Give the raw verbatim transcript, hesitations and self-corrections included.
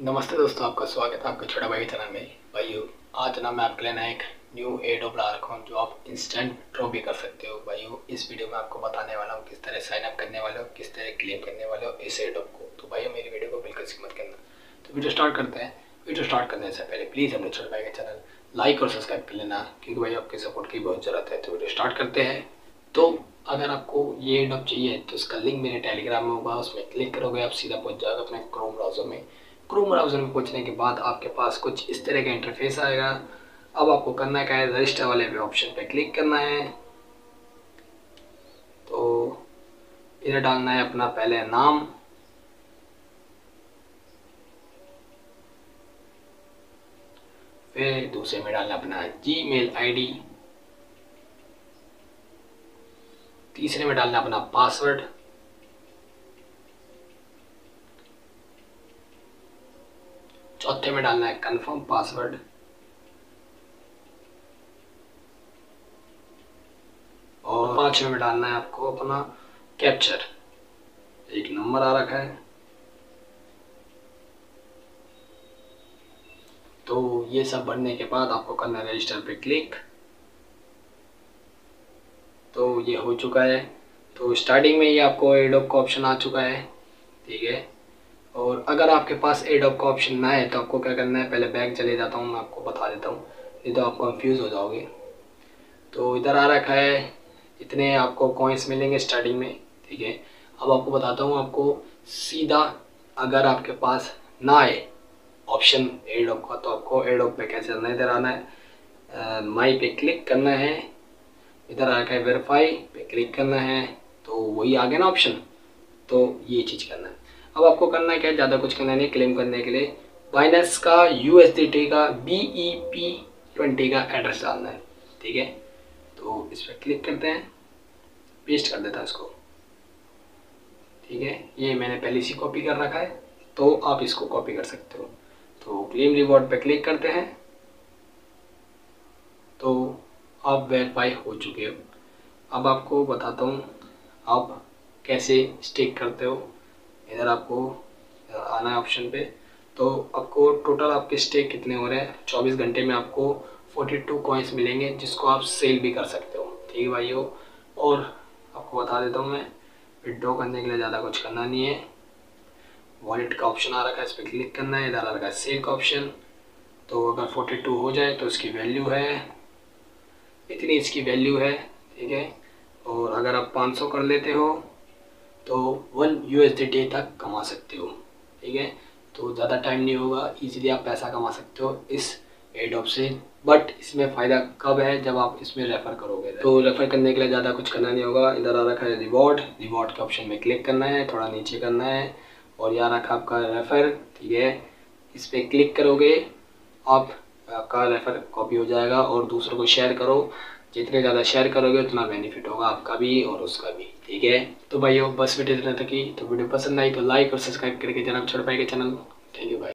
नमस्ते दोस्तों, आपका स्वागत है आपका छोटा भाई चैनल में। भाइयों, आज ना मैं आपके लिए ना एक न्यू एडोब ला रखा हूँ जो आप इंस्टेंट ड्रॉ भी कर सकते हो। भाइयों, इस वीडियो में आपको बताने वाला हूँ किस तरह साइन अप करने वाले हो, किस तरह क्लेम करने वाले हो इस एडोब को। तो भाइयों, मेरी वीडियो को बिल्कुल स्किप मत करना। तो वीडियो स्टार्ट करते हैं। वीडियो स्टार्ट करने से पहले प्लीज़ अपने छोटे भाई का चैनल लाइक और सब्सक्राइब कर लेना, क्योंकि भाई आपके सपोर्ट की बहुत ज़रूरत है। तो वीडियो स्टार्ट करते हैं। तो अगर आपको ये एडोब चाहिए तो उसका लिंक मेरे टेलीग्राम में होगा, उसमें क्लिक करोगे आप सीधा पहुंच जाओगे अपने क्रोम ब्राउज़र में। क्रोम ब्राउज़र में पहुंचने के बाद आपके पास कुछ इस तरह का इंटरफेस आएगा। अब आपको करना क्या है, रजिस्टर वाले पे ऑप्शन पे क्लिक करना है। तो इधर डालना है अपना पहले नाम, फिर दूसरे में डालना अपना जीमेल आईडी, तीसरे में डालना अपना पासवर्ड, चौथे में डालना है कंफर्म पासवर्ड, और पांचवे में डालना है आपको अपना कैप्चर। एक नंबर आ रखा है। तो ये सब भरने के बाद आपको करना है रजिस्टर पे क्लिक। तो ये हो चुका है। तो स्टार्टिंग में ही आपको एडोब का ऑप्शन आ चुका है, ठीक है। और अगर आपके पास एडोब का ऑप्शन ना है तो आपको क्या करना है, पहले बैक चले जाता हूँ, मैं आपको बता देता हूँ, नहीं तो आप कंफ्यूज हो जाओगे। तो इधर आ रखा है इतने आपको कॉइन्स मिलेंगे स्टार्टिंग में, ठीक है। अब आपको बताता हूँ, आपको सीधा अगर आपके पास ना आए ऑप्शन एडोब का तो आपको एडोब पे कैसे चलना है। इधर आना है, माई पे क्लिक करना है, इधर आ रखा है वेरीफाई पे क्लिक करना है। तो वही आ गया ना ऑप्शन, तो ये चीज़ करना है। अब आपको करना है क्या, ज़्यादा कुछ करना नहीं। क्लेम करने के लिए बाइनेंस का यूएसडीटी का बी ई पी ट्वेंटी का एड्रेस डालना है, ठीक है। तो इस पर क्लिक करते हैं, पेस्ट कर देता है इसको, ठीक है। ये मैंने पहले से कॉपी कर रखा है, तो आप इसको कॉपी कर सकते हो। तो क्लेम रिवॉर्ड पे क्लिक करते हैं। तो आप वेरीफाई हो चुके हो। अब आपको बताता हूँ आप कैसे स्टेक करते हो। इधर आपको आना है ऑप्शन पे। तो आपको टोटल आपके स्टेक कितने हो रहे हैं, चौबीस घंटे में आपको बयालीस कॉइन्स मिलेंगे, जिसको आप सेल भी कर सकते हो, ठीक है भाइयों। और आपको बता देता हूँ मैं, विड्रॉ करने के लिए ज़्यादा कुछ करना नहीं है। वॉलेट का ऑप्शन आ रखा है, इस पर क्लिक करना है। इधर आ रखा है सेल का ऑप्शन। तो अगर बयालीस हो जाए तो इसकी वैल्यू है इतनी, इसकी वैल्यू है, ठीक है। और अगर आप पाँच सौ कर लेते हो तो वन यूएसडीटी तक कमा सकते हो, ठीक है। तो ज़्यादा टाइम नहीं होगा, इजीली आप पैसा कमा सकते हो इस एडोब से। बट इसमें फ़ायदा कब है, जब आप इसमें रेफ़र करोगे। तो रेफ़र करने के लिए ज़्यादा कुछ करना नहीं होगा। इधर आ रखा है रिवॉर्ड, रिवॉर्ड के ऑप्शन में क्लिक करना है, थोड़ा नीचे करना है, और यहाँ रखा आपका रेफ़र, ठीक है। इस पर क्लिक करोगे आप, आपका रेफ़र कॉपी हो जाएगा। और दूसरों को शेयर करो, जितने ज़्यादा शेयर करोगे उतना बेनिफिट होगा आपका भी और उसका भी, ठीक है। तो भाइयों, बस वीडियो इतना तक ही। तो वीडियो पसंद आई तो लाइक और सब्सक्राइब करके जनाब छोड़ पाएगा चैनल। थैंक यू भाई।